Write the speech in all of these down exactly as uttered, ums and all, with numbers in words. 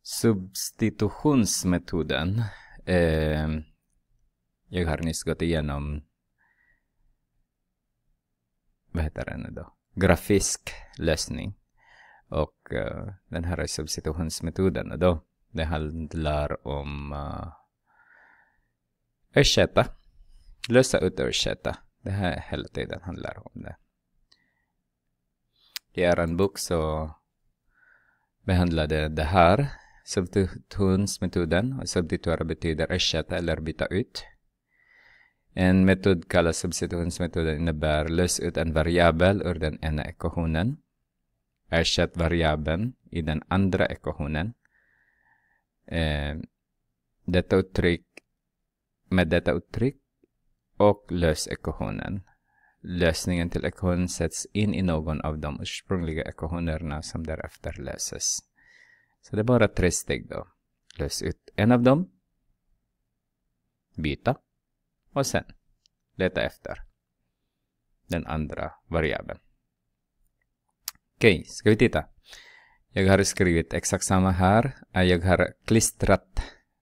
Substitutionsmetoden. Eh, jag har nyss gått igenom vad heter den då? Grafisk lösning. Och uh, den här är substitutionsmetoden. Och då det handlar om uh, ersätta. Lösa ut och ersätta. Det här hela tiden handlar om det. I er bok så behandlade det här substitutionsmetoden. Och substituera betyder ersätta eller byta ut. En metod kallas substitutionsmetoden innebär lös ut en variabel ur den ena ekvationen. Ersätt variabeln i den andra ekvationen. Eh, detta uttryck med detta uttryck och lös ekvationen. Lösningen till ekvationen sätts in i någon av de ursprungliga ekvationerna som därefter löses. Så det är bara tre steg då. Lös ut en av dem. Byta. Och sen leta efter den andra variabeln. Okej, ska vi titta. Jag har skrivit exakt samma här. Jag har klistrat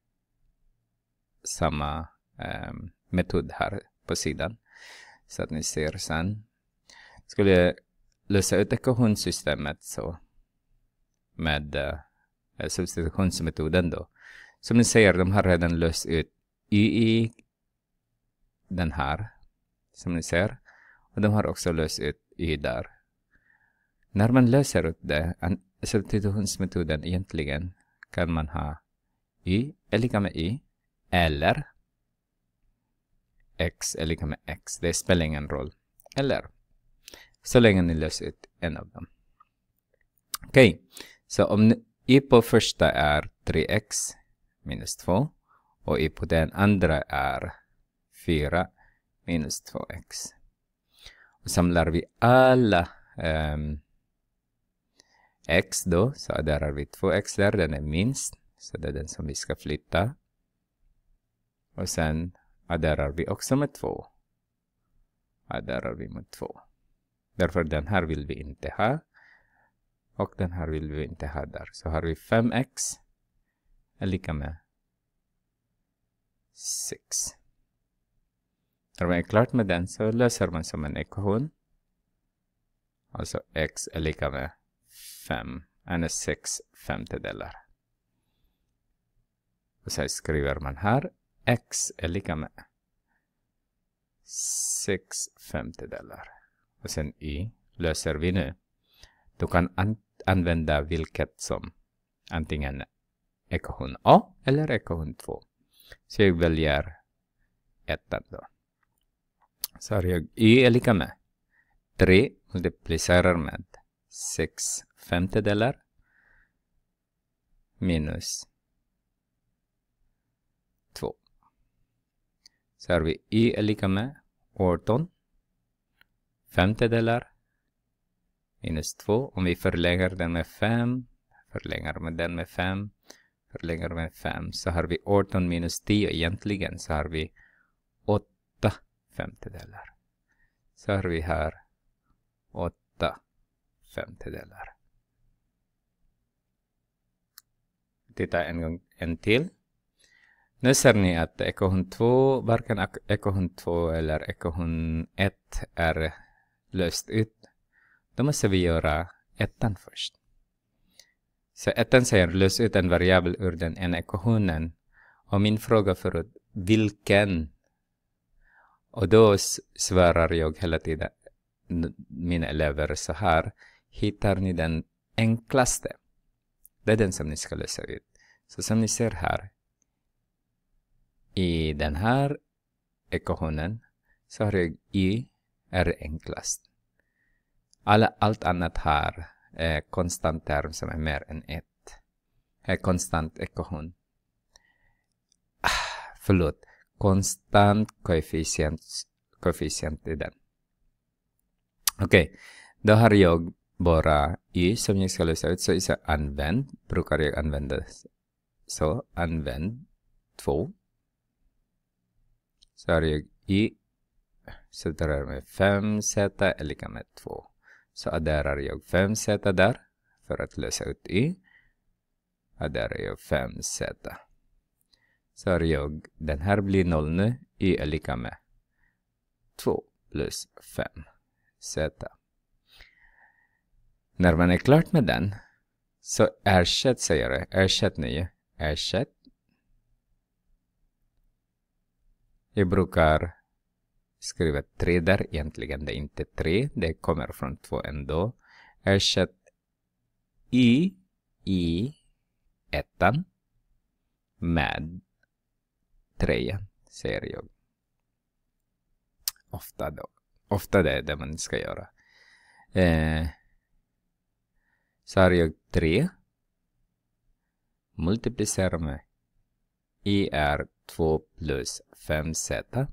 samma eh, metod här på sidan. Så att ni ser sen. Skulle jag lösa ut ekvationssystemet så med eh, substitutionsmetoden då. Som ni ser, de har redan löst ut y i den här. Som ni ser. Och de har också löst ut y där. När man löser ut det, substitutionsmetoden egentligen kan man ha y är lika med y eller x är lika med x. Det spelar ingen roll. Eller så länge ni löser ut en av dem. Okej, okay. Så om y på första är tre x minus två och y på den andra är fyra minus två x. Och samlar vi alla um, x då, så där har vi två x där, den är minst, så det är den som vi ska flytta. Och sen adderar vi också med två. Adderar vi med två. Därför den här vill vi inte ha. Och den här vill vi inte ha där. Så har vi fem x är lika med sex. När man är klart med den så löser man som en ekvation. Alltså x är lika med fem. Och sex femtedelar. Och så skriver man här. X är lika med sex femtedelar. Och sen y löser vi nu. Du kan an använda vilket som. Antingen ekvation A eller ekvation två. Så jag väljer ettan då. Så har jag y är lika med tre multiplicerar med sex femtedelar minus två. Så har vi y är lika med arton femtedelar minus två. Om vi förlänger den med fem, förlänger med den med fem, förlänger med fem, så har vi arton minus tio. Egentligen så har vi åtta femtedelar. Så har vi här åtta femtedelar. Titta en gång en till. Nu ser ni att ekvation två, varken ekvation två eller ekvation ett är löst ut. Då måste vi göra ettan först. Så ettan säger lös ut en variabel ur den ena ekvationen. Och min fråga förut, vilken? Och då svarar jag hela tiden mina elever så här. Hittar ni den enklaste? Det är den som ni ska lösa ut. Så som ni ser här. I den här ekvationen så har jag y är enklast. Alla, allt annat här är konstant term som är mer än ett. Är konstant ekvation. Ah, förlåt. Konstant koefficient, koefficient i den. Okej. Okay. Då har jag bara y som jag ska lösa ut. Så jag ska använd. Brukar jag använda så. Använd två. Så har jag y. Så där är med fem z är lika med två. Så adderar jag fem z där. För att lösa ut y. adderar jag fem z. Så har jag, den här blir noll nu, y är lika med två plus fem z. När man är klart med den, så ersätt, säger jag, ersätt nu, ersätt. Jag brukar skriva tre där, egentligen det är inte tre, det kommer från två ändå. Ersätt y i ettan med trean, säger jag. Ofta då. Ofta det är det man ska göra. Eh, så har jag tre. Multiplicera med y är två plus fem z.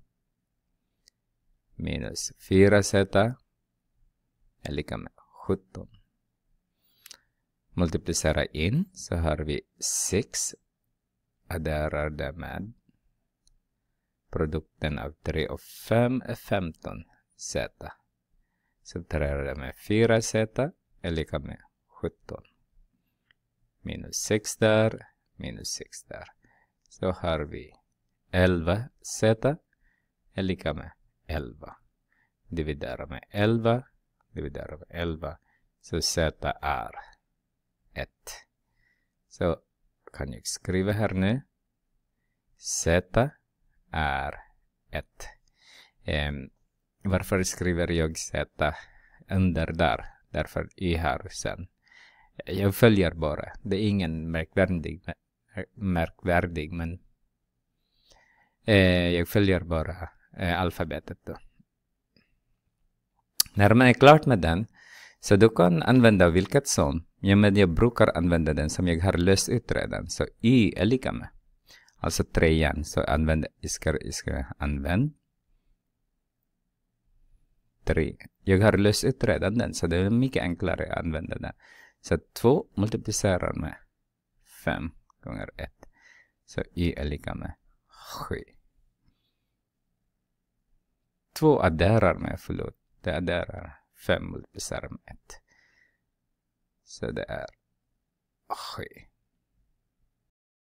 Minus fyra z är lika med sjutton. Multiplicera in så har vi sex. Adderar det med produkten av tre och fem är femton z. Subtraherar det med fyra z är lika med sjutton. Minus sex där, minus sex där. Så har vi elva z är lika med elva. Dividera med elva, dividera med elva. Så z är ett. Så kan jag skriva här nu. Z är ett. Um, varför skriver jag z under där? Därför y här sen. Jag följer bara. Det är ingen märkvärdig, märkvärdig men eh, jag följer bara eh, alfabetet då. När man är klart med den, så du kan använda vilket som. Ja, men jag brukar använda den som jag har löst ut redan. Så y är lika med. Alltså trean. Så använd, ska, ska använd tre. Jag har löst ut redan den. Så det är mycket enklare att använda den. Så två multiplicerar med fem gånger ett. Så y är lika med sju. två adderar med, förlåt. Det adderar fem multiplicerar med ett. Så det är sju.